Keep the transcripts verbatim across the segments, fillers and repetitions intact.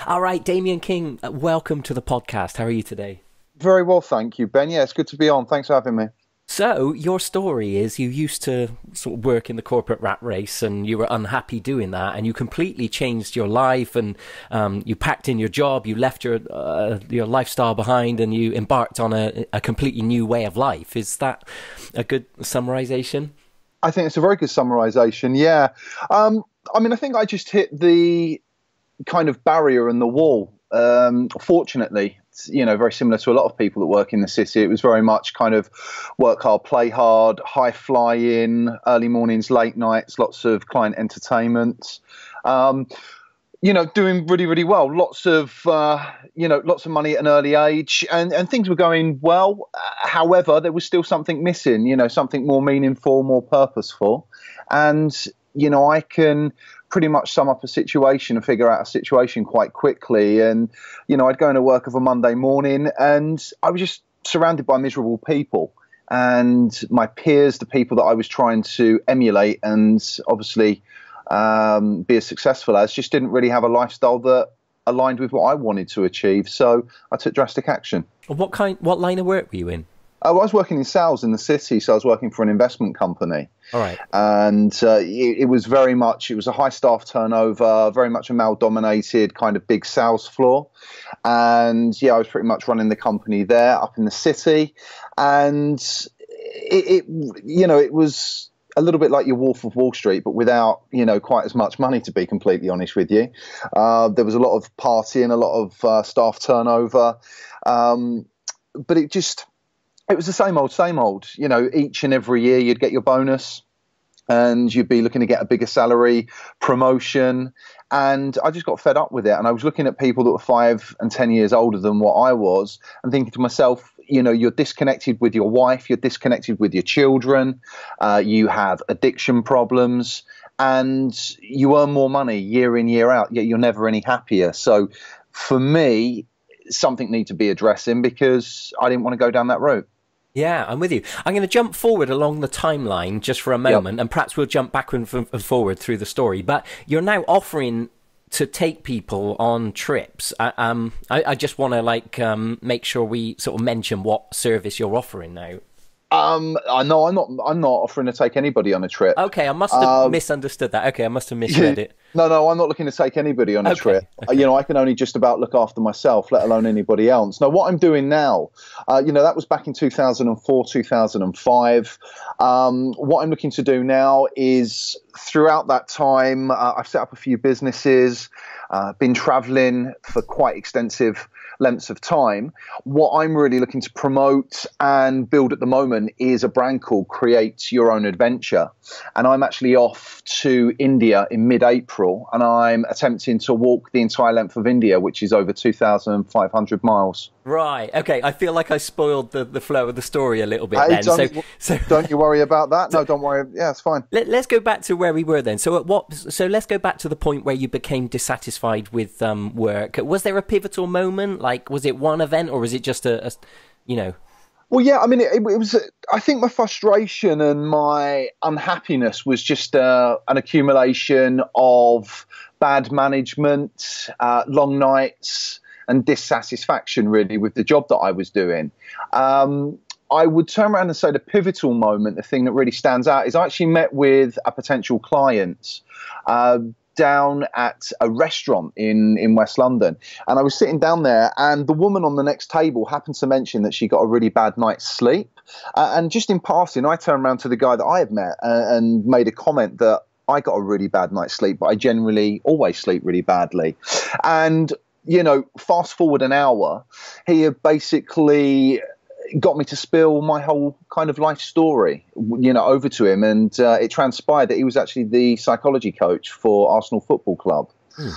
All right, Damian King, uh, welcome to the podcast. How are you today? Very well, thank you, Ben. Yeah, it's good to be on. Thanks for having me. So, your story is you used to sort of work in the corporate rat race and you were unhappy doing that, and you completely changed your life, and um, you packed in your job, you left your uh, your lifestyle behind, and you embarked on a, a completely new way of life. Is that a good summarization? I think it's a very good summarization. Yeah. Um, I mean, I think I just hit the kind of barrier and the wall. Um, fortunately, it's, you know, very similar to a lot of people that work in the city. It was very much kind of work hard, play hard, high flying, early mornings, late nights, lots of client entertainment. Um, you know, doing really, really well. Lots of, uh, you know, lots of money at an early age, and, and things were going well. However, there was still something missing, you know, something more meaningful, more purposeful. And, you know, I can pretty much sum up a situation and figure out a situation quite quickly. And, you know, I'd go into work of a Monday morning and I was just surrounded by miserable people. And my peers, the people that I was trying to emulate and obviously um, be as successful as, just didn't really have a lifestyle that aligned with what I wanted to achieve. So I took drastic action. What kind, what line of work were you in? I was working in sales in the city, so I was working for an investment company. All right. And uh, it, it was very much, it was a high staff turnover, very much a male-dominated kind of big sales floor. And yeah, I was pretty much running the company there up in the city. And it, it you know, it was a little bit like your Wolf of Wall Street, but without, you know, quite as much money, to be completely honest with you. Uh, there was a lot of partying, a lot of uh, staff turnover. Um, but it just... It was the same old, same old. You know, each and every year you'd get your bonus and you'd be looking to get a bigger salary, promotion. And I just got fed up with it. And I was looking at people that were five and ten years older than what I was and thinking to myself, you know, you're disconnected with your wife, you're disconnected with your children, uh, you have addiction problems, and you earn more money year in, year out, yet you're never any happier. So for me, something needed to be addressing because I didn't want to go down that route. Yeah, I'm with you. I'm going to jump forward along the timeline just for a moment, yep. And perhaps we'll jump backward and forward through the story. But you're now offering to take people on trips. I, um, I, I just want to like um, make sure we sort of mention what service you're offering now. Um, I know I'm not. I'm not offering to take anybody on a trip. Okay, I must have um, misunderstood that. Okay, I must have misread it. No, no, I'm not looking to take anybody on a okay, trip. Okay. You know, I can only just about look after myself, let alone anybody else. Now, what I'm doing now, uh, you know, that was back in two thousand four, two thousand five. Um, what I'm looking to do now is, throughout that time, uh, I've set up a few businesses, uh, been traveling for quite extensive lengths of time. What I'm really looking to promote and build at the moment is a brand called Create Your Own Adventure. And I'm actually off to India in mid-April, and I'm attempting to walk the entire length of India, which is over two thousand five hundred miles. Right. Okay. I feel like I spoiled the, the flow of the story a little bit Hey, then. Don't, so, so don't you worry about that. No, don't worry. Yeah, it's fine. Let, let's go back to where we were then. So at what? So let's go back to the point where you became dissatisfied with um, work. Was there a pivotal moment? Like, was it one event, or was it just a, a you know? Well, yeah, I mean, it, it was, I think my frustration and my unhappiness was just uh, an accumulation of bad management, uh, long nights, and dissatisfaction, really, with the job that I was doing. Um, I would turn around and say the pivotal moment, the thing that really stands out, is I actually met with a potential client uh, down at a restaurant in, in West London. And I was sitting down there, and the woman on the next table happened to mention that she got a really bad night's sleep. Uh, and just in passing, I turned around to the guy that I had met uh, and made a comment that I got a really bad night's sleep, but I generally always sleep really badly. And, you know, fast forward an hour, he had basically got me to spill my whole kind of life story, you know, over to him. And uh, it transpired that he was actually the psychology coach for Arsenal Football Club. Hmm.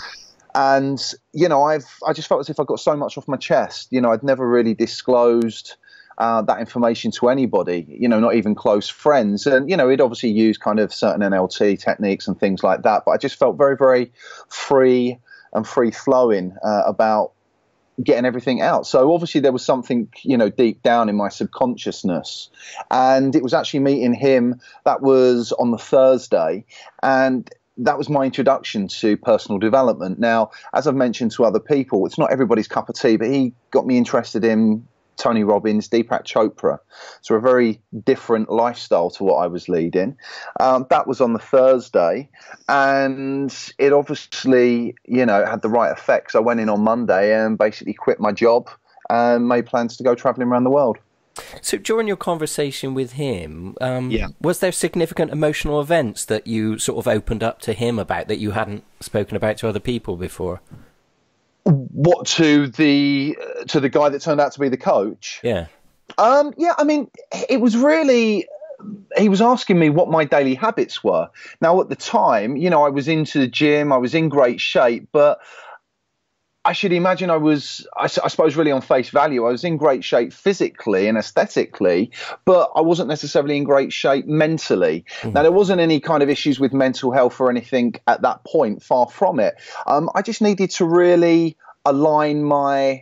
And, you know, I've, I just felt as if I got so much off my chest. You know, I'd never really disclosed uh, that information to anybody, you know, not even close friends. And, you know, he'd obviously used kind of certain N L T techniques and things like that. But I just felt very, very free and free flowing uh, about getting everything out. So obviously there was something, you know, deep down in my subconsciousness. And it was actually meeting him, that was on the Thursday. And that was my introduction to personal development. Now, as I've mentioned to other people, it's not everybody's cup of tea, but he got me interested in Tony Robbins, Deepak Chopra. So a very different lifestyle to what I was leading. Um, that was on the Thursday, and it obviously, you know, had the right effects. I went in on Monday and basically quit my job and made plans to go traveling around the world. So during your conversation with him, um, yeah. was there significant emotional events that you sort of opened up to him about that you hadn't spoken about to other people before? What, to the to the guy that turned out to be the coach? Yeah. Um, yeah, I mean, it was really, he was asking me what my daily habits were. Now, at the time, you know, I was into the gym, I was in great shape, but I should imagine I was, I, I suppose, really on face value, I was in great shape physically and aesthetically, but I wasn't necessarily in great shape mentally. Mm-hmm. Now, there wasn't any kind of issues with mental health or anything at that point, far from it. Um, I just needed to really align my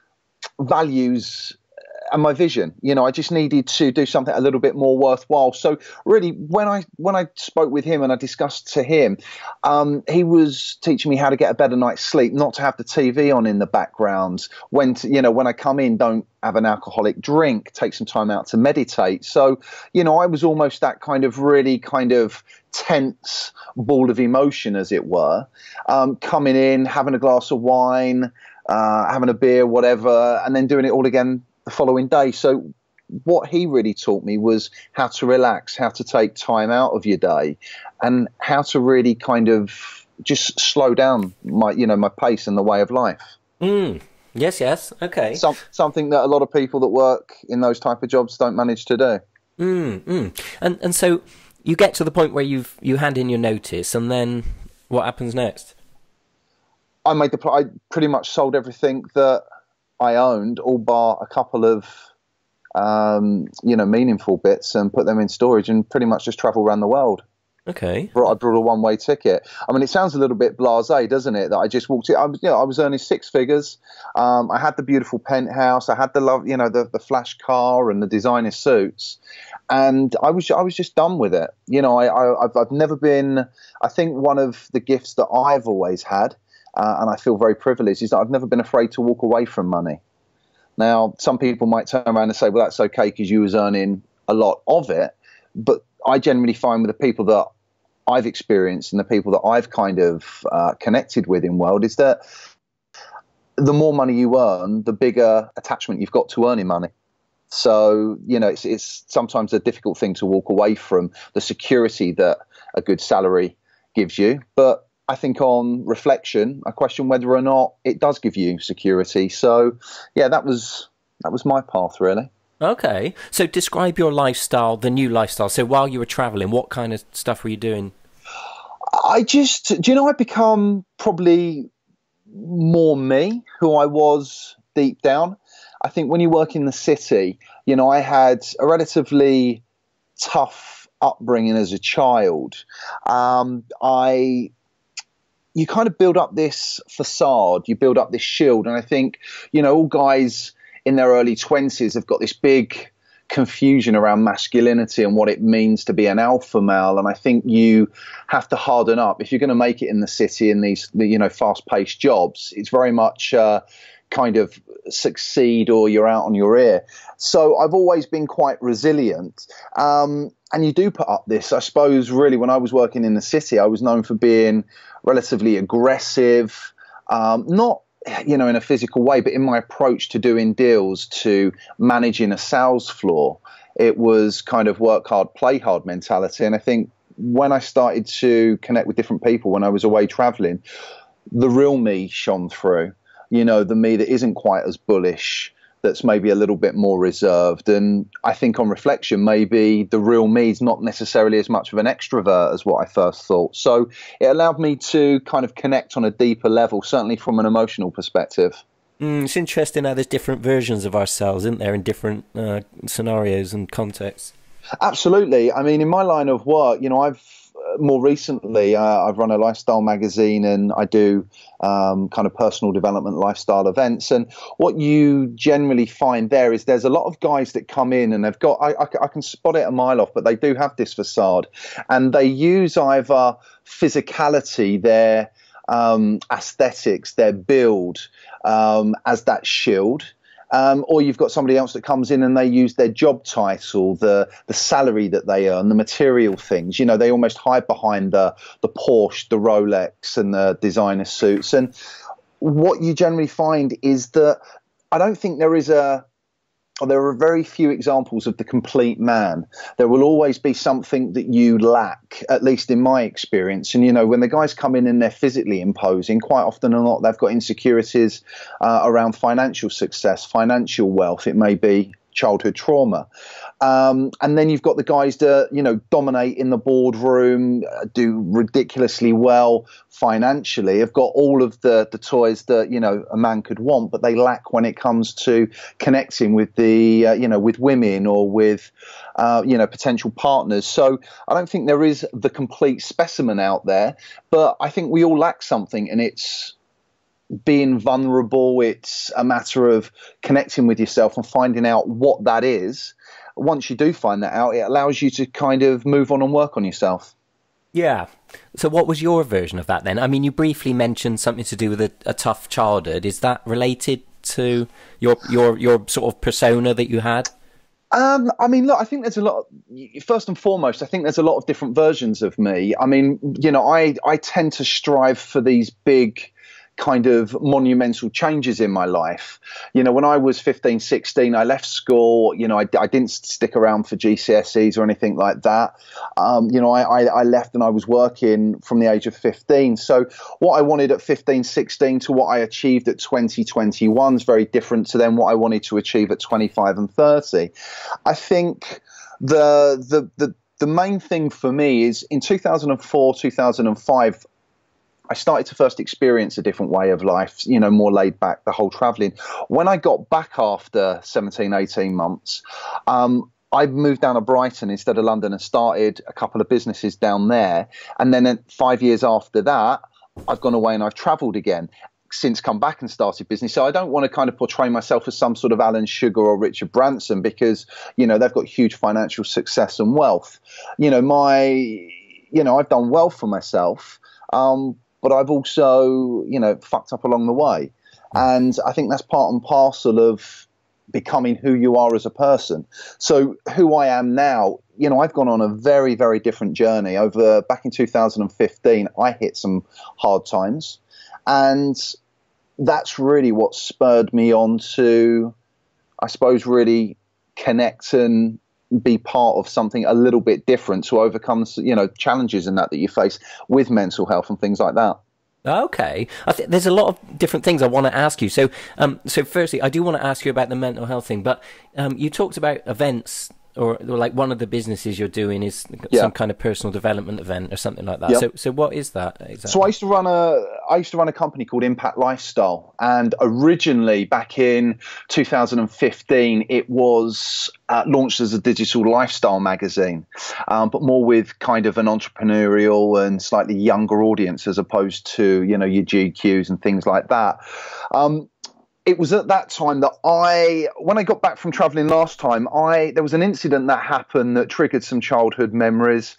values and my vision. You know, I just needed to do something a little bit more worthwhile. So really, when I when I spoke with him and I discussed to him, um, he was teaching me how to get a better night's sleep, not to have the T V on in the background. When to, you know, when I come in, don't have an alcoholic drink. Take some time out to meditate. So, you know, I was almost that kind of really kind of tense ball of emotion, as it were, um, coming in, having a glass of wine, uh, having a beer, whatever, and then doing it all again the following day. So what he really taught me was how to relax, how to take time out of your day, and how to really kind of just slow down my, you know, my pace and the way of life. Mm. Yes, yes. Okay. Some, something that a lot of people that work in those type of jobs don't manage to do. Mm, mm. And and so you get to the point where you've you hand in your notice, and then what happens next? I made the I pretty much sold everything that I owned, all bar a couple of um, you know, meaningful bits, and put them in storage, and pretty much just travel around the world. Okay. I brought a one-way ticket. I mean, it sounds a little bit blasé, doesn't it? That I just walked in. I was, you know, I was earning six figures. Um, I had the beautiful penthouse. I had the love, you know, the, the flash car and the designer suits, and I was I was just done with it. You know, I, I I've, I've never been. I think one of the gifts that I've always had, uh, and I feel very privileged, is that I've never been afraid to walk away from money. Now, some people might turn around and say, "Well, that's okay because you was earning a lot of it," but I generally find with the people that I've experienced and the people that I've kind of uh, connected with in world is that the more money you earn, the bigger attachment you've got to earning money. So, you know, it's, it's sometimes a difficult thing to walk away from the security that a good salary gives you. But I think on reflection, I question whether or not it does give you security. So, yeah, that was that was my path, really. Okay. So describe your lifestyle, the new lifestyle. So while you were traveling, what kind of stuff were you doing? I just, do you know, I've become probably more me, who I was deep down. I think when you work in the city, you know, I had a relatively tough upbringing as a child. Um, I... You kind of build up this facade, you build up this shield. And I think, you know, all guys in their early twenties have got this big confusion around masculinity and what it means to be an alpha male. And I think you have to harden up. If you're going to make it in the city in these, you know, fast-paced jobs, it's very much uh, kind of succeed or you're out on your ear. So I've always been quite resilient. Um, and you do put up this, I suppose, really, when I was working in the city, I was known for being relatively aggressive, um, not, you know, in a physical way, but in my approach to doing deals, to managing a sales floor. It was kind of work hard, play hard mentality. And I think when I started to connect with different people when I was away traveling, the real me shone through, you know, the me that isn't quite as bullish, that's maybe a little bit more reserved. And I think on reflection, maybe the real me is not necessarily as much of an extrovert as what I first thought. So it allowed me to kind of connect on a deeper level, certainly from an emotional perspective. Mm, it's interesting how there's different versions of ourselves, isn't there, in different uh, scenarios and contexts. Absolutely. I mean, in my line of work, you know, I've more recently, uh, I've run a lifestyle magazine, and I do um, kind of personal development lifestyle events. And what you generally find there is there's a lot of guys that come in and they've got, I, I, I can spot it a mile off, but they do have this facade, and they use either physicality, their um, aesthetics, their build um, as that shield. Um, or you've got somebody else that comes in and they use their job title, the the salary that they earn, the material things. You know, they almost hide behind the the Porsche, the Rolex, and the designer suits. And what you generally find is that I don't think there is a there are very few examples of the complete man. There will always be something that you lack, at least in my experience. And, you know, when the guys come in and they're physically imposing, quite often or not, they've got insecurities uh, around financial success, financial wealth. It may be childhood trauma. Um, and then you've got the guys that, you know, dominate in the boardroom, uh, do ridiculously well financially, have got all of the, the toys that, you know, a man could want, but they lack when it comes to connecting with the, uh, you know, with women or with, uh, you know, potential partners. So I don't think there is the complete specimen out there, but I think we all lack something, and it's being vulnerable. It's a matter of connecting with yourself and finding out what that is. Once you do find that out, it allows you to kind of move on and work on yourself. Yeah. So what was your version of that then? I mean, you briefly mentioned something to do with a, a tough childhood. Is that related to your your your sort of persona that you had? Um, I mean, look, I think there's a lot of, first and foremost, I think there's a lot of different versions of me. I mean, you know, I, I tend to strive for these big kind of monumental changes in my life. You know, when I was fifteen, sixteen, I left school. You know, I, I didn't stick around for G C S Es or anything like that. Um, you know, I, I, I left and I was working from the age of fifteen. So what I wanted at fifteen, sixteen to what I achieved at twenty, twenty-one is very different to then what I wanted to achieve at twenty-five and thirty. I think the, the, the, the main thing for me is in two thousand four, two thousand five, I started to first experience a different way of life, you know, more laid back, the whole traveling. When I got back after seventeen, eighteen months, um, I moved down to Brighton instead of London and started a couple of businesses down there. And then five years after that, I've gone away and I've traveled again, since come back and started business. So I don't want to kind of portray myself as some sort of Alan Sugar or Richard Branson, because, you know, they've got huge financial success and wealth. You know, my, you know, I've done well for myself. Um, but I've also, you know, fucked up along the way. And I think that's part and parcel of becoming who you are as a person. So who I am now, you know, I've gone on a very, very different journey. Over back in two thousand fifteen, I hit some hard times. And that's really what spurred me on to, I suppose, really connect and be part of something a little bit different to overcome, you know, challenges in that that you face with mental health and things like that. Okay, I think there's a lot of different things I want to ask you. So, um, so firstly, I do want to ask you about the mental health thing, but um, you talked about events, or, or like one of the businesses you're doing is yeah. some kind of personal development event or something like that. Yep. So, so what is that exactly? So I used to run a, I used to run a company called Impact Lifestyle, and originally back in two thousand fifteen, it was uh, launched as a digital lifestyle magazine, um, but more with kind of an entrepreneurial and slightly younger audience as opposed to, you know, your G Qs and things like that. Um, It was at that time that I, when I got back from traveling last time, I there was an incident that happened that triggered some childhood memories,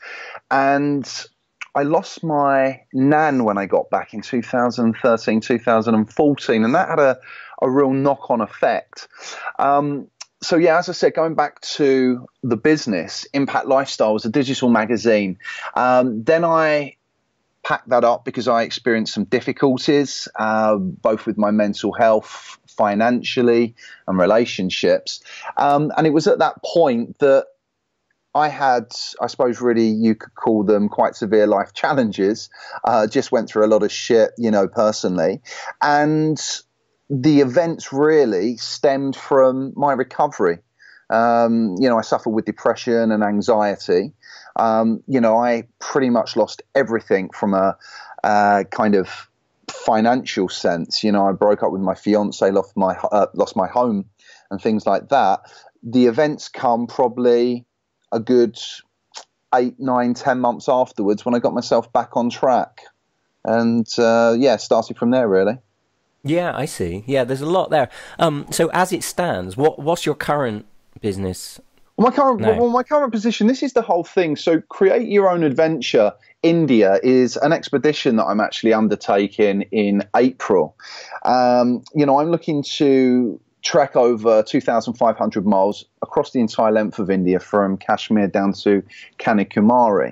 and I lost my nan when I got back in two thousand thirteen, two thousand fourteen, and that had a, a real knock-on effect. Um, so yeah, as I said, going back to the business, Impact Lifestyle was a digital magazine. Um, then I packed that up because I experienced some difficulties, uh, both with my mental health, financially, and relationships. Um, and it was at that point that I had, I suppose, really, you could call them quite severe life challenges. Uh, just went through a lot of shit, you know, personally. And the events really stemmed from my recovery. Um, you know, I suffer with depression and anxiety. Um, you know, I pretty much lost everything from a uh, kind of financial sense. You know, I broke up with my fiance, lost my uh, lost my home, and things like that. The events come probably a good eight, nine, ten months afterwards when I got myself back on track. And uh, yeah, started from there, really. Yeah, I see. Yeah, there's a lot there. Um, so as it stands, what what's your current business Well, my current, now? well, my current position, this is the whole thing. So Create Your Own Adventure India is an expedition that I'm actually undertaking in April. Um, you know, I'm looking to trek over two thousand five hundred miles across the entire length of India from Kashmir down to Kanyakumari.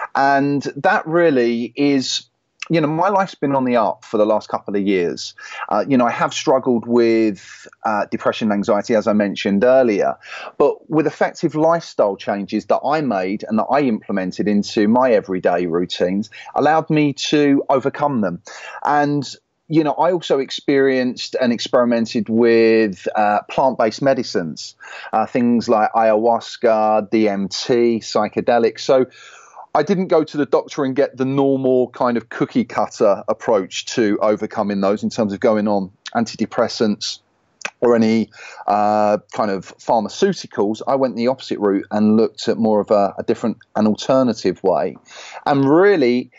And that really is, you know, my life's been on the up for the last couple of years. Uh, you know, I have struggled with uh, depression and anxiety, as I mentioned earlier, but with effective lifestyle changes that I made and that I implemented into my everyday routines allowed me to overcome them. And you know, I also experienced and experimented with uh, plant-based medicines, uh, things like ayahuasca, D M T, psychedelics. So I didn't go to the doctor and get the normal kind of cookie cutter approach to overcoming those in terms of going on antidepressants or any uh, kind of pharmaceuticals. I went the opposite route and looked at more of a, a different, an alternative way. And really,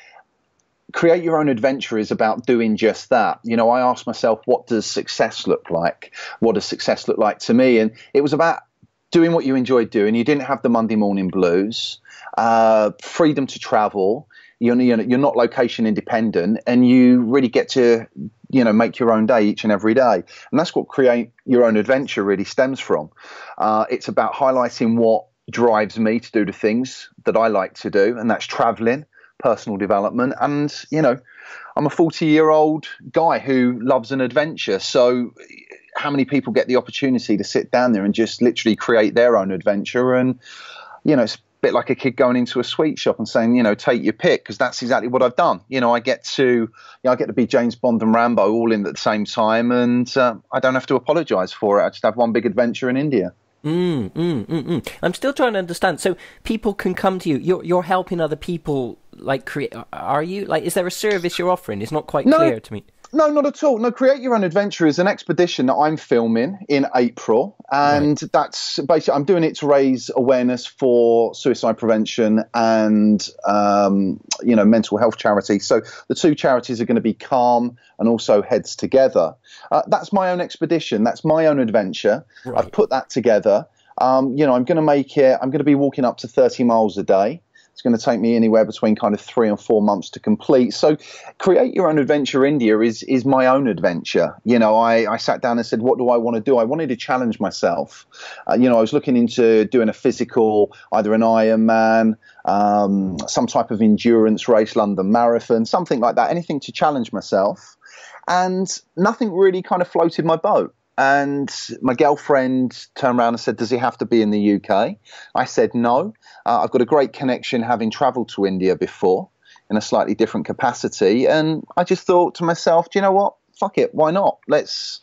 Create Your Own Adventure is about doing just that. You know, I asked myself, what does success look like? What does success look like to me? And it was about doing what you enjoyed doing. You didn't have the Monday morning blues, uh, freedom to travel. You're, you're not location independent, and you really get to, you know, make your own day each and every day. And that's what Create Your Own Adventure really stems from. Uh, it's about highlighting what drives me to do the things that I like to do, and that's traveling, personal development. And, you know, I'm a forty year old guy who loves an adventure. So how many people get the opportunity to sit down there and just literally create their own adventure? And, you know, it's a bit like a kid going into a sweet shop and saying, you know, take your pick, because that's exactly what I've done. You know, I get to, you know, I get to be James Bond and Rambo all in at the same time, and uh, I don't have to apologize for it. I just have one big adventure in India. Mm, mm, mm, mm. I'm still trying to understand. So people can come to you. You're you're helping other people, like, create. Are you, like, is there a service you're offering? It's not quite No. clear to me. No, not at all. No, Create Your Own Adventure is an expedition that I'm filming in April. And right. that's basically, I'm doing it to raise awareness for suicide prevention and, um, you know, mental health charities. So the two charities are going to be Calm and also Heads Together. Uh, that's my own expedition. That's my own adventure. Right. I've put that together. Um, you know, I'm going to make it, I'm going to be walking up to thirty miles a day. It's going to take me anywhere between kind of three and four months to complete. So Create Your Own Adventure India is is my own adventure. You know, I, I sat down and said, what do I want to do? I wanted to challenge myself. Uh, you know, I was looking into doing a physical, either an Ironman, um, some type of endurance race, London Marathon, something like that, anything to challenge myself. And nothing really kind of floated my boat. And my girlfriend turned around and said, does he have to be in the U K? I said, no. Uh, I've got a great connection having traveled to India before in a slightly different capacity. And I just thought to myself, do you know what? Fuck it. Why not? Let's,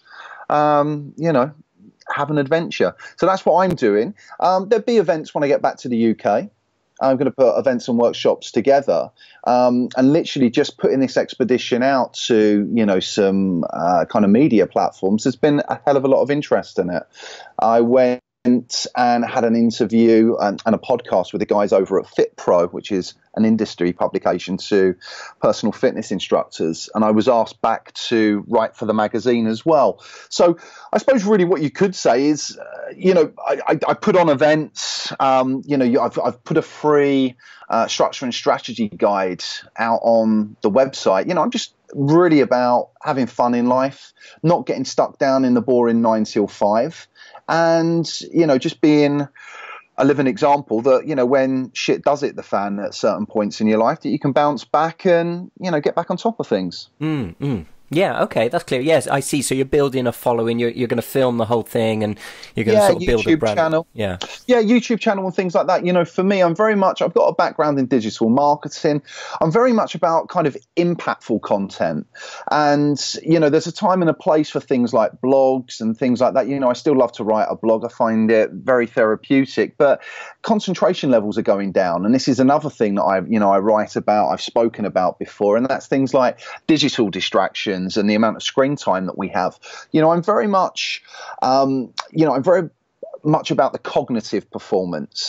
um, you know, have an adventure. So that's what I'm doing. Um, there'll be events when I get back to the U K. I'm going to put events and workshops together, um, and literally just putting this expedition out to, you know, some uh, kind of media platforms. There's been a hell of a lot of interest in it. I went and had an interview and, and a podcast with the guys over at Fit Pro, which is an industry publication to personal fitness instructors. And I was asked back to write for the magazine as well. So I suppose really what you could say is, uh, you know, I, I, I put on events, um, you know, I've, I've put a free uh, structure and strategy guide out on the website. You know, I'm just really about having fun in life, not getting stuck down in the boring nine till five. And, you know, just being a living example that, you know, when shit does hit the fan at certain points in your life, that you can bounce back and, you know, get back on top of things. Mm, mm. Yeah, okay, that's clear. Yes, I see. So you're building a following. You're you're going to film the whole thing, and you're going yeah, to sort of build YouTube a brand. Channel. Yeah, yeah, YouTube channel and things like that. You know, for me, I'm very much. I've got a background in digital marketing. I'm very much about kind of impactful content, and you know, there's a time and a place for things like blogs and things like that. You know, I still love to write a blog. I find it very therapeutic, but concentration levels are going down, and this is another thing that I, you know, I write about. I've spoken about before, and that's things like digital distractions and the amount of screen time that we have. You know, I'm very much, um, you know, I'm very much about the cognitive performance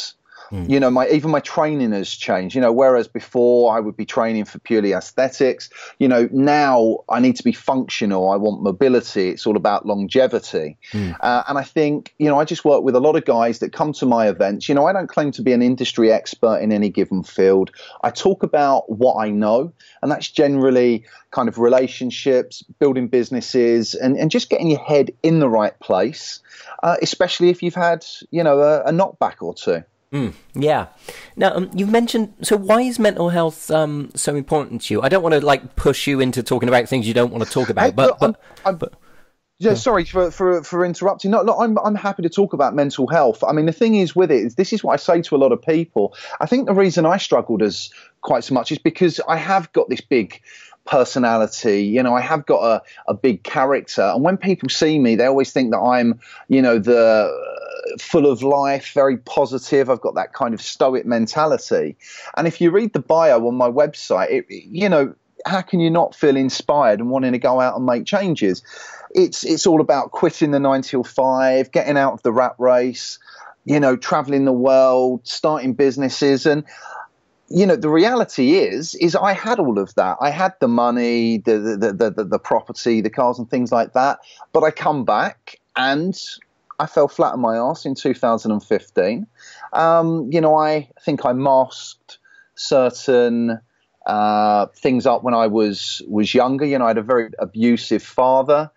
Mm. You know, my even my training has changed. You know, whereas before I would be training for purely aesthetics, you know, now I need to be functional. I want mobility. It's all about longevity. Mm. Uh, and I think, you know, I just work with a lot of guys that come to my events. You know, I don't claim to be an industry expert in any given field. I talk about what I know, and that's generally kind of relationships, building businesses, and, and just getting your head in the right place, uh, especially if you've had, you know, a, a knockback or two. Mm, yeah. Now, um, you've mentioned, so why is mental health um, so important to you? I don't want to like push you into talking about things you don't want to talk about, hey, but, look, but, I'm, I'm, but yeah, sorry for, for, for interrupting. No, look, I'm, I'm happy to talk about mental health. I mean, the thing is with it, is this is what I say to a lot of people. I think the reason I struggled as quite so much is because I have got this big personality, you know, I have got a, a big character, and when people see me, they always think that I'm, you know, the uh, full of life, very positive. I've got that kind of stoic mentality. And if you read the bio on my website, it, you know, how can you not feel inspired and wanting to go out and make changes? It's it's all about quitting the nine till five, getting out of the rat race, you know, traveling the world, starting businesses. And you know, the reality is, is I had all of that. I had the money, the, the, the, the, the property, the cars and things like that. But I come back and I fell flat on my arse in two thousand fifteen. Um, you know, I think I masked certain uh, things up when I was, was younger. You know, I had a very abusive father.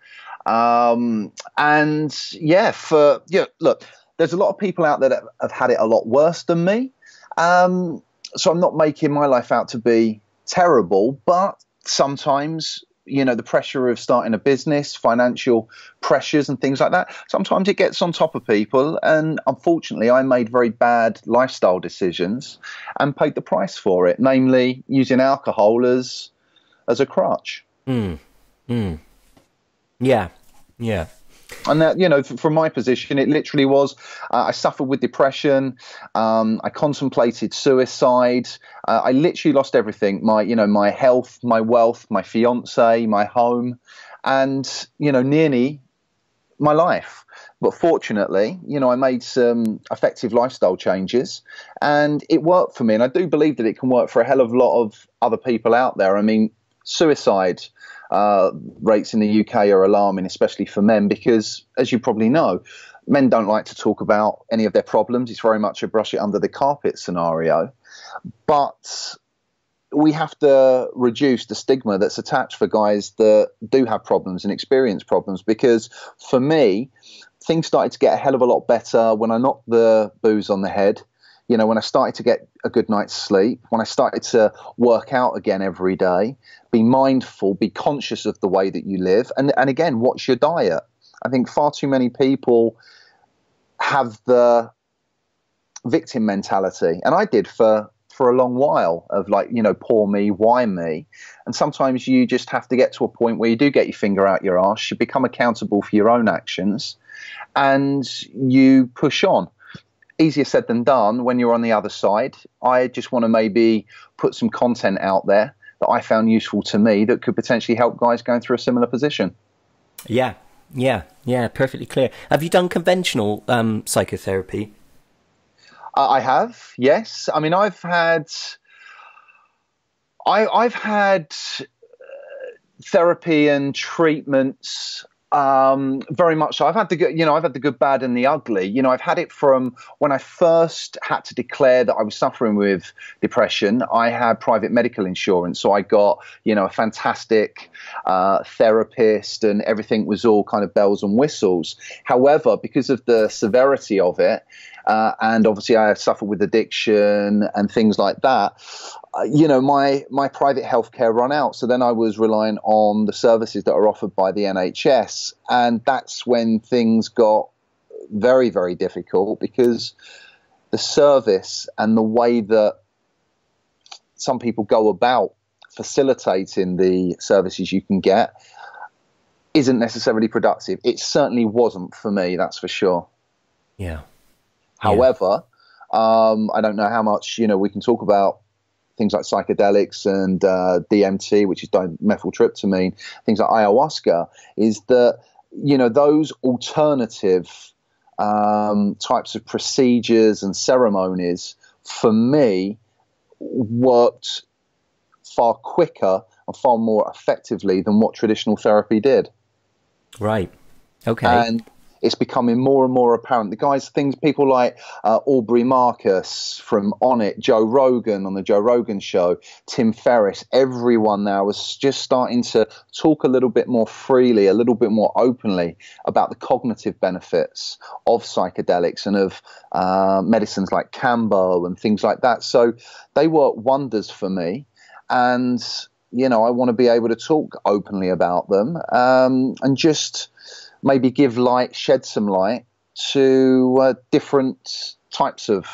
Um, and yeah, for, yeah, look, there's a lot of people out there that have had it a lot worse than me. Um, So I'm not making my life out to be terrible, but sometimes, you know, the pressure of starting a business, financial pressures and things like that, sometimes it gets on top of people. And unfortunately, I made very bad lifestyle decisions and paid the price for it, namely using alcohol as, as a crutch. Mm. Mm. Yeah. Yeah. And that, you know, from my position, it literally was, uh, I suffered with depression. Um, I contemplated suicide. Uh, I literally lost everything. My, you know, my health, my wealth, my fiance, my home, and, you know, nearly my life. But fortunately, you know, I made some effective lifestyle changes and it worked for me. And I do believe that it can work for a hell of a lot of other people out there. I mean, suicide Uh, rates in the U K are alarming, especially for men, because, as you probably know, men don't like to talk about any of their problems. It's very much a brush it under the carpet scenario. But we have to reduce the stigma that's attached for guys that do have problems and experience problems, because for me, things started to get a hell of a lot better when I knocked the booze on the head. You know, when I started to get a good night's sleep, when I started to work out again every day, be mindful, be conscious of the way that you live. And, and again, what's your diet? I think far too many people have the victim mentality. And I did for, for a long while of like, you know, poor me, why me? And sometimes you just have to get to a point where you do get your finger out your arse, you become accountable for your own actions and you push on. Easier said than done when you're on the other side. I just want to maybe put some content out there that I found useful to me that could potentially help guys going through a similar position. Yeah, yeah, yeah, perfectly clear. Have you done conventional um, psychotherapy? Uh, I have, yes. I mean, I've had, I, I've had uh, therapy and treatments. Um, very much so. I've had the good, you know, I've had the good, bad, and the ugly. You know, I've had it from when I first had to declare that I was suffering with depression. I had private medical insurance, so I got, you know, a fantastic uh, therapist, and everything was all kind of bells and whistles. However, because of the severity of it, uh, and obviously I suffer with addiction and things like that, uh, you know, my my private healthcare run out. So then I was relying on the services that are offered by the N H S. And that's when things got very, very difficult, because the service and the way that some people go about facilitating the services you can get isn't necessarily productive. It certainly wasn't for me, that's for sure. Yeah. However, yeah. um, I don't know how much, you know, we can talk about things like psychedelics and uh, D M T, which is dimethyltryptamine, things like ayahuasca, is that, you know, those alternative um, types of procedures and ceremonies for me, worked far quicker and far more effectively than what traditional therapy did. Right. Okay. And it's becoming more and more apparent. The guys, things, people like uh, Aubrey Marcus from On It, Joe Rogan on the Joe Rogan show, Tim Ferriss, everyone now is just starting to talk a little bit more freely, a little bit more openly about the cognitive benefits of psychedelics and of uh, medicines like Cambo and things like that. So they work wonders for me. And, you know, I want to be able to talk openly about them um, and just maybe give light, shed some light to uh, different types of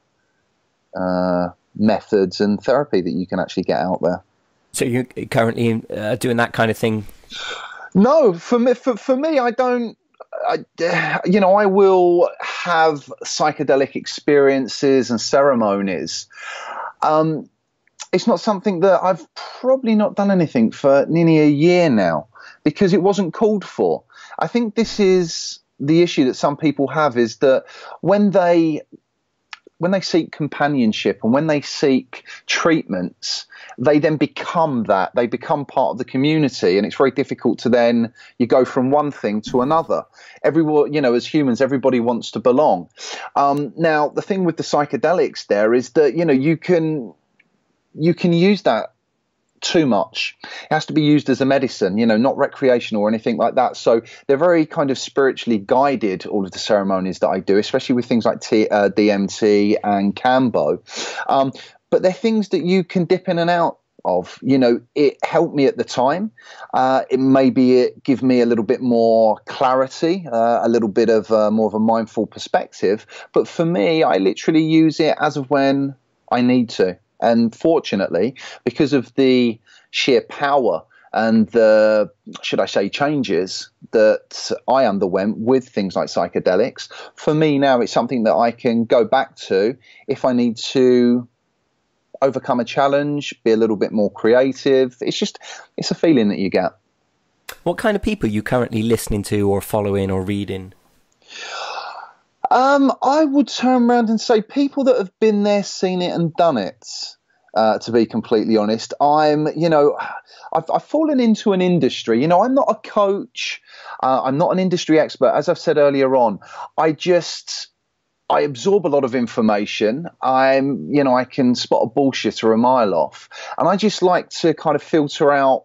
uh, methods and therapy that you can actually get out there. So you're currently uh, doing that kind of thing? No, for me, for, for me, I don't. I, you know, I will have psychedelic experiences and ceremonies. Um, it's not something that I've probably not done anything for nearly a year now because it wasn't called for. I think this is the issue that some people have, is that when they when they seek companionship and when they seek treatments, they then become that. They become part of the community, and it's very difficult to then, you go from one thing to another. Everyone, you know, as humans, everybody wants to belong. Um, now, the thing with the psychedelics there is that, you know, you can you can use that too much. It has to be used as a medicine, you know, not recreational or anything like that. So they're very kind of spiritually guided, all of the ceremonies that I do, especially with things like T, uh, D M T and Cambo. Um, but they're things that you can dip in and out of. You know, it helped me at the time. Uh, it maybe it give me a little bit more clarity, uh, a little bit of uh, more of a mindful perspective. But for me, I literally use it as of when I need to. And fortunately, because of the sheer power and the, should I say, changes that I underwent with things like psychedelics, for me now it's something that I can go back to if I need to overcome a challenge, be a little bit more creative. It's just, it's a feeling that you get. What kind of people are you currently listening to or following or reading? Um, I would turn around and say people that have been there, seen it and done it, uh, to be completely honest. I'm, you know, I've, I've fallen into an industry. You know, I'm not a coach. Uh, I'm not an industry expert. As I've said earlier on, I just, I absorb a lot of information. I'm, you know, I can spot a bullshitter a mile off. And I just like to kind of filter out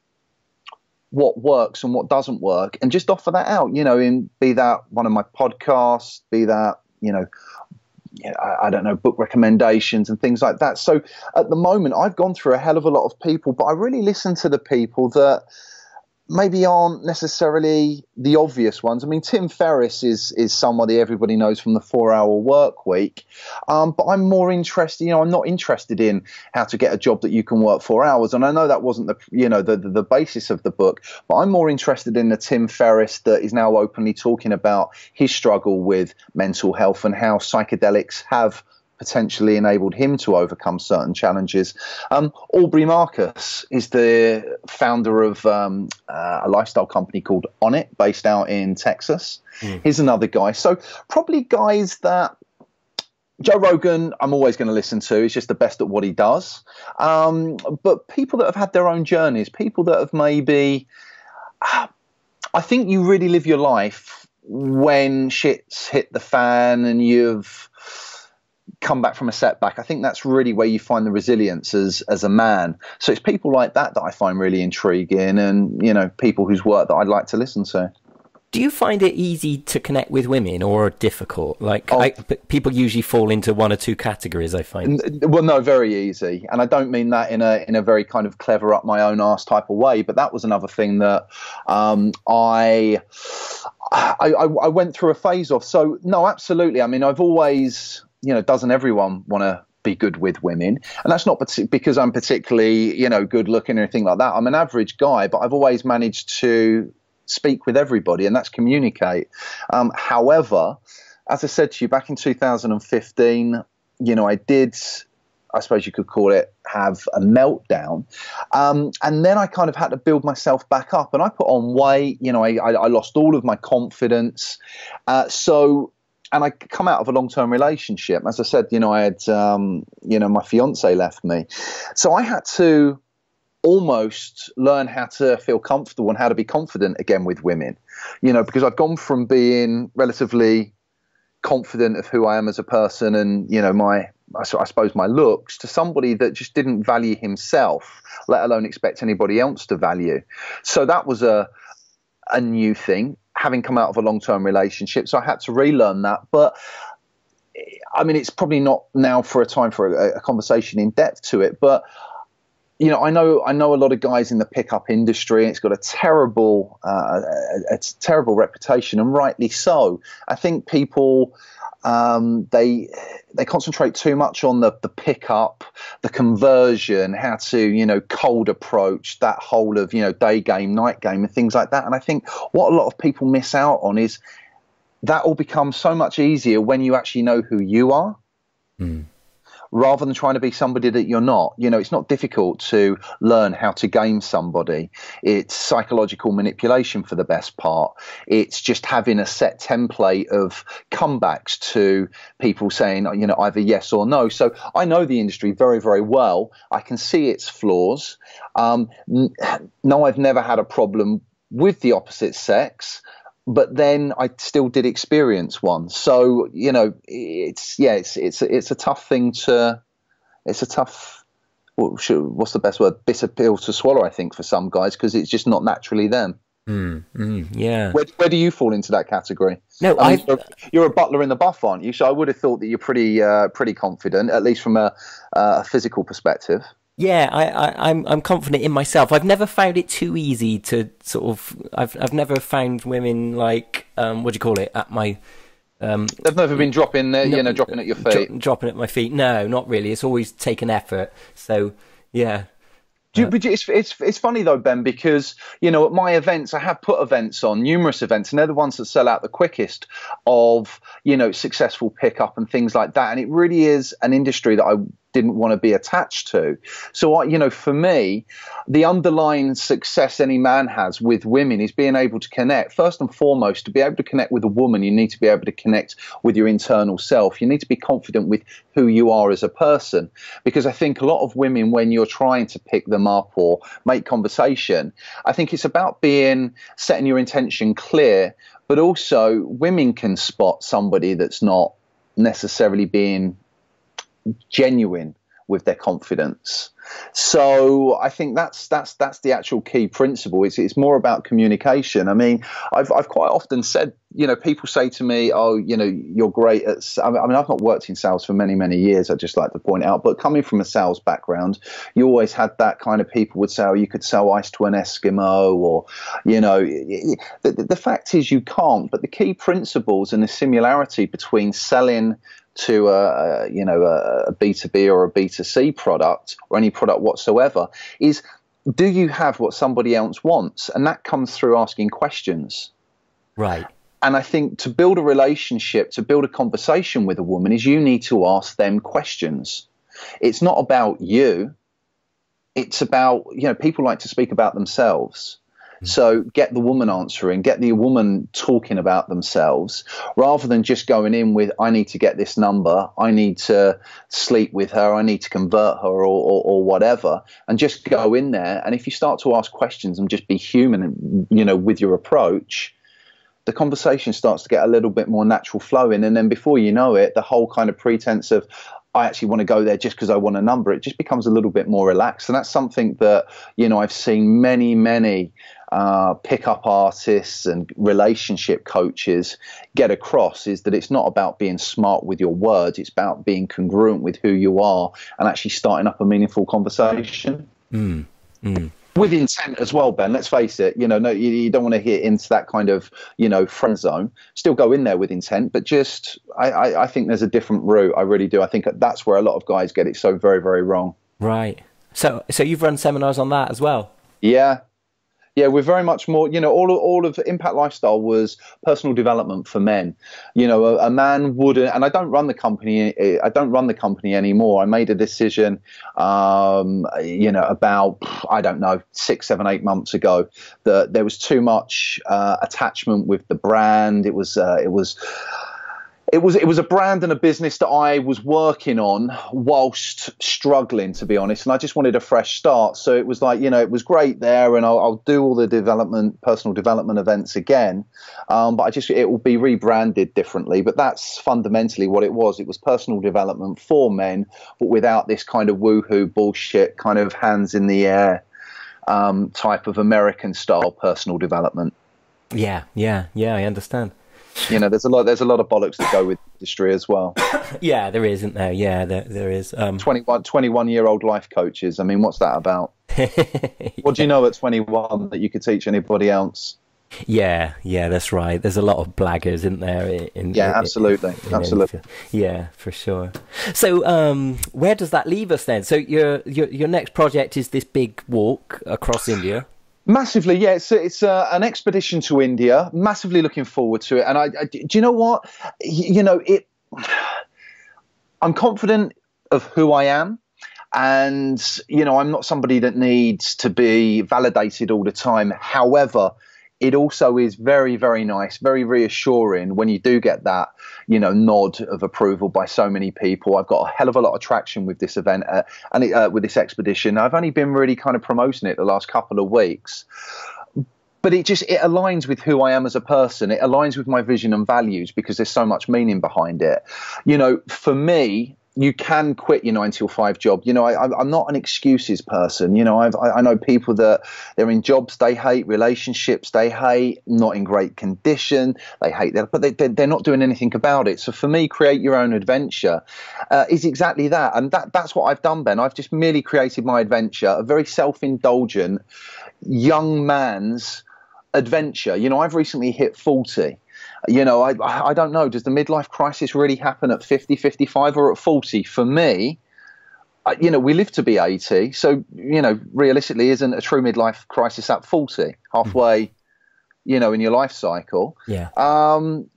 what works and what doesn't work, and just offer that out, you know, in be that one of my podcasts, be that, you know, you know I, I don't know, book recommendations and things like that. So at the moment, I've gone through a hell of a lot of people, but I really listen to the people that maybe aren't necessarily the obvious ones. I mean, Tim Ferriss is is somebody everybody knows from the four-hour work week, um, but I'm more interested. You know, I'm not interested in how to get a job that you can work four hours. And I know that wasn't the you know the the, the basis of the book, but I'm more interested in the Tim Ferriss that is now openly talking about his struggle with mental health and how psychedelics have potentially enabled him to overcome certain challenges. Um, Aubrey Marcus is the founder of um, uh, a lifestyle company called On It, based out in Texas. Mm. He's another guy. So probably guys that Joe Rogan, I'm always going to listen to. He's just the best at what he does. Um, but people that have had their own journeys, people that have maybe, uh, I think you really live your life when shit's hit the fan and you've come back from a setback. I think that's really where you find the resilience as as a man. So it's people like that that I find really intriguing, and you know, people whose work that I'd like to listen to. Do you find it easy to connect with women or difficult? Like oh, I, people usually fall into one or two categories, I find. Well, no, very easy, and I don't mean that in a in a very kind of clever up my own arse type of way. But that was another thing that um, I, I I went through a phase of. So no, absolutely. I mean, I've always, you know, doesn't everyone want to be good with women? And that's not because I'm particularly, you know, good looking or anything like that. I'm an average guy, but I've always managed to speak with everybody, and that's communicate. Um, however, as I said to you, back in two thousand fifteen, you know, I did, I suppose you could call it, have a meltdown. Um, and then I kind of had to build myself back up, and I put on weight. You know, I, I, I lost all of my confidence. Uh, so and I come out of a long-term relationship. As I said, you know, I had, um, you know, my fiance left me. So I had to almost learn how to feel comfortable and how to be confident again with women, you know, because I've gone from being relatively confident of who I am as a person and, you know, my, I suppose my looks, to somebody that just didn't value himself, let alone expect anybody else to value. So that was a, a new thing, having come out of a long-term relationship. So I had to relearn that. But I mean, it's probably not now for a time for a, a conversation in depth to it, but you know, I know I know a lot of guys in the pickup industry, and it's got a terrible, uh, a, a terrible reputation, and rightly so. I think people um, they they concentrate too much on the the pickup, the conversion, how to you know cold approach, that whole of you know day game, night game, and things like that. And I think what a lot of people miss out on is that all becomes so much easier when you actually know who you are. Mm. Rather than trying to be somebody that you're not. You know, it's not difficult to learn how to game somebody. It's psychological manipulation for the best part. It's just having a set template of comebacks to people saying, you know, either yes or no. So I know the industry very, very well. I can see its flaws. Um, no, I've never had a problem with the opposite sex. But then I still did experience one. So, you know, it's, yeah, it's, it's, it's a tough thing to, it's a tough, what's the best word? Bitter pill to swallow, I think, for some guys, because it's just not naturally them. Mm, mm, yeah. Where, where do you fall into that category? No, I mean, I. you're, you're a butler in the buff, aren't you? So I would have thought that you're pretty, uh, pretty confident, at least from a, uh, a physical perspective. Yeah, I, I, I'm I'm confident in myself. I've never found it too easy to sort of. I've I've never found women like um what do you call it at my. Um, They've never been dropping, uh, no, you know, dropping at your feet. Dro dropping at my feet. No, not really. It's always taken effort. So yeah. Do you, but it's, it's, it's funny though, Ben, because, you know, at my events, I have put events on, numerous events, and they're the ones that sell out the quickest of, you know, successful pickup and things like that. And it really is an industry that I didn't want to be attached to. So, I, you know, for me, the underlying success any man has with women is being able to connect. First and foremost, to be able to connect with a woman, you need to be able to connect with your internal self. You need to be confident with who you are as a person. Because I think a lot of women, when you're trying to pick them up or make conversation, I think it's about being, setting your intention clear, but also women can spot somebody that's not necessarily being genuine with their confidence. So I think that's that's that's the actual key principle. It's it's more about communication. I mean, I've I've quite often said, you know, people say to me, "Oh, you know, you're great at." I mean, I've not worked in sales for many many years. I just like to point out, but coming from a sales background, you always had that kind of people would say, "Oh, you could sell ice to an Eskimo," or, you know, the, the fact is you can't. But the key principles and the similarity between selling to a, you know, a B two B or a B two C product or any product whatsoever is, do you have what somebody else wants? And that comes through asking questions. Right. And I think to build a relationship, to build a conversation with a woman, is you need to ask them questions. It's not about you. It's about, you know, people like to speak about themselves. So get the woman answering, get the woman talking about themselves, rather than just going in with, I need to get this number, I need to sleep with her, I need to convert her, or, or, or whatever, and just go in there. And if you start to ask questions and just be human, you know, with your approach, the conversation starts to get a little bit more natural flowing. And then before you know it, the whole kind of pretense of, I actually want to go there just because I want a number, it just becomes a little bit more relaxed. And that's something that, you know, I've seen many, many uh, pickup artists and relationship coaches get across, is that it's not about being smart with your words. It's about being congruent with who you are and actually starting up a meaningful conversation. Mm, mm. With intent as well, Ben, let's face it, you know, no, you, you don't want to hit into that kind of, you know, friend zone. Still go in there with intent, but just, I, I, I think there's a different route. I really do. I think that's where a lot of guys get it so very, very wrong. Right. So, so you've run seminars on that as well? Yeah. Yeah, we're very much more, you know, all of, all of Impact Lifestyle was personal development for men. You know, a, a man wouldn't, and I don't run the company, I don't run the company anymore. I made a decision, um, you know, about, I don't know, six, seven, eight months ago, that there was too much uh, attachment with the brand. It was, uh, it was, it was it was a brand and a business that I was working on whilst struggling, to be honest, and I just wanted a fresh start. So it was like, you know, it was great there, and I'll, I'll do all the development, personal development events again, um, but I just it will be rebranded differently. But that's fundamentally what it was. It was personal development for men, but without this kind of woohoo bullshit, kind of hands in the air um, type of American style personal development. Yeah, yeah, yeah. I understand. You know, there's a lot. There's a lot of bollocks that go with industry as well. Yeah, there is, isn't there? Yeah, there, there is. Um... twenty-one, twenty-one year old life coaches. I mean, what's that about? Yeah. What do you know at twenty-one that you could teach anybody else? Yeah, yeah, that's right. There's a lot of blaggers, isn't there? In, in, yeah, in, absolutely, in, in absolutely. Yeah, for sure. So, um, where does that leave us then? So, your your your next project is this big walk across India. Massively, yeah. It's it's uh, an expedition to India. Massively looking forward to it. And I, I, do you know what? You know, it. I'm confident of who I am, and you know, I'm not somebody that needs to be validated all the time. However, it also is very, very nice, very reassuring when you do get that, you know, nod of approval by so many people. I've got a hell of a lot of traction with this event uh, and it, uh, with this expedition. I've only been really kind of promoting it the last couple of weeks. But it just, it aligns with who I am as a person. It aligns with my vision and values because there's so much meaning behind it. You know, for me, you can quit your nine till five job. You know, I, I'm not an excuses person. You know, I've, I know people that they're in jobs they hate, relationships they hate, not in great condition, they hate that, but they, they're not doing anything about it. So for me, create your own adventure uh, is exactly that. And that that's what I've done, Ben. I've just merely created my adventure, a very self-indulgent young man's adventure. You know, I've recently hit forty. You know, I I don't know. Does the midlife crisis really happen at fifty, fifty-five, or at forty? For me, I, you know, we live to be eighty. So, you know, realistically, isn't a true midlife crisis at forty, halfway, you know, in your life cycle? Yeah. Um,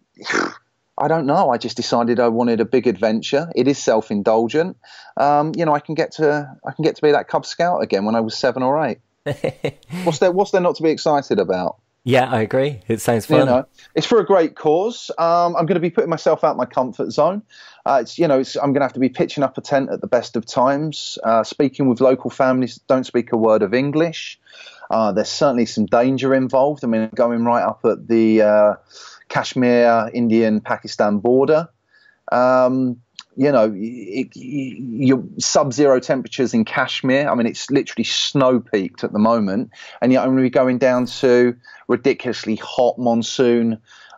I don't know. I just decided I wanted a big adventure. It is self-indulgent. Um, you know, I can get to I can get to be that Cub Scout again when I was seven or eight. What's there What's there not to be excited about? Yeah, I agree. It sounds fun. You know, it's for a great cause. Um, I'm going to be putting myself out my comfort zone. Uh, it's, you know, it's, I'm going to have to be pitching up a tent at the best of times, uh, speaking with local families that don't speak a word of English. Uh, there's certainly some danger involved. I mean, going right up at the uh, Kashmir, Indian, Pakistan border. Um, You know, it, your sub-zero temperatures in Kashmir. I mean, it's literally snow-peaked at the moment, and yet I'm going to be going down to ridiculously hot monsoon,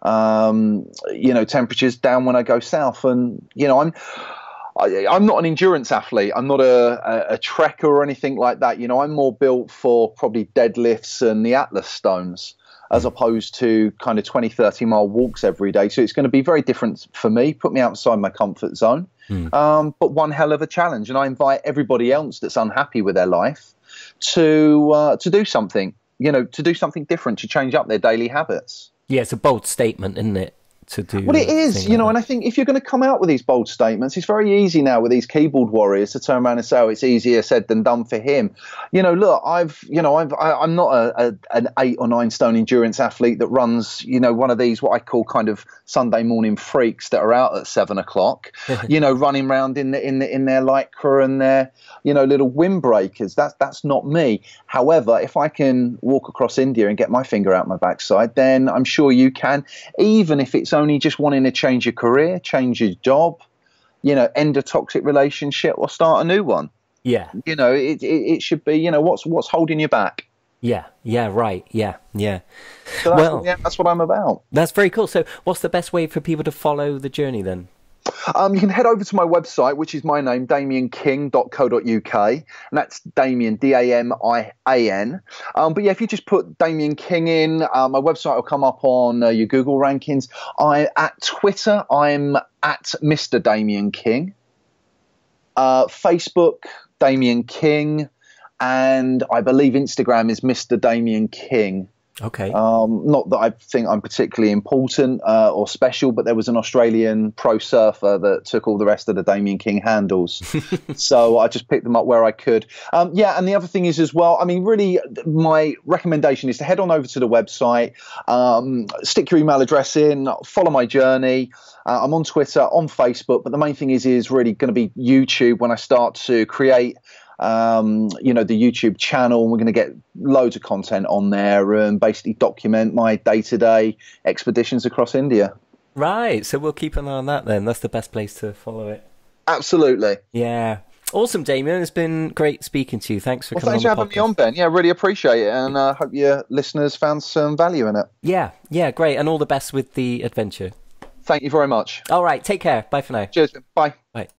um, you know, temperatures down when I go south. And you know, I'm I, I'm not an endurance athlete. I'm not a, a, a trekker or anything like that. You know, I'm more built for probably deadlifts and the Atlas stones, as opposed to kind of twenty, thirty mile walks every day. So it's going to be very different for me, put me outside my comfort zone, mm. um, but one hell of a challenge. And I invite everybody else that's unhappy with their life to uh, to do something, you know, to do something different, to change up their daily habits. Yeah, it's a bold statement, isn't it? To do well, it is, you know, like and I think if you're going to come out with these bold statements, it's very easy now with these keyboard warriors to turn around and say, oh, it's easier said than done for him. You know, look, I've, you know, I've, I, I'm not a, a, an eight or nine stone endurance athlete that runs, you know, one of these, what I call kind of Sunday morning freaks that are out at seven o'clock, you know, running around in the, in the, in their lycra and their, you know, little windbreakers. That's, that's not me. However, if I can walk across India and get my finger out my backside, then I'm sure you can, even if it's only just wanting to change your career, change your job, you know, end a toxic relationship or start a new one. Yeah. You know, it, it, it should be, you know, what's what's holding you back? Yeah, yeah, right. Yeah, yeah. So that's, well, what, yeah, that's what I'm about. That's very cool. So what's the best way for people to follow the journey then? Um, you can head over to my website, which is my name, damian king dot co dot uk, and that's Damian, D A M I A N. Um, but yeah, if you just put Damian King in, uh, my website will come up on uh, your Google rankings. I at Twitter, I'm at Mister Damian King. Uh, Facebook, Damian King, and I believe Instagram is Mister Damian King. Okay. Um, not that I think I'm particularly important uh, or special, but there was an Australian pro surfer that took all the rest of the Damian King handles. So I just picked them up where I could. Um, yeah, and the other thing is as well, I mean, really, my recommendation is to head on over to the website, um, stick your email address in, follow my journey. Uh, I'm on Twitter, on Facebook, but the main thing is is really going to be YouTube when I start to create Um, you know, the YouTube channel. We're going to get loads of content on there and basically document my day-to-day expeditions across India. Right. So we'll keep an eye on that then. That's the best place to follow it. Absolutely. Yeah. Awesome, Damian. It's been great speaking to you. Thanks for well, coming thanks on for the having podcast. me on, Ben. Yeah, really appreciate it. And I uh, hope your listeners found some value in it. Yeah. Yeah. Great. And all the best with the adventure. Thank you very much. All right. Take care. Bye for now. Cheers. Bye. Bye.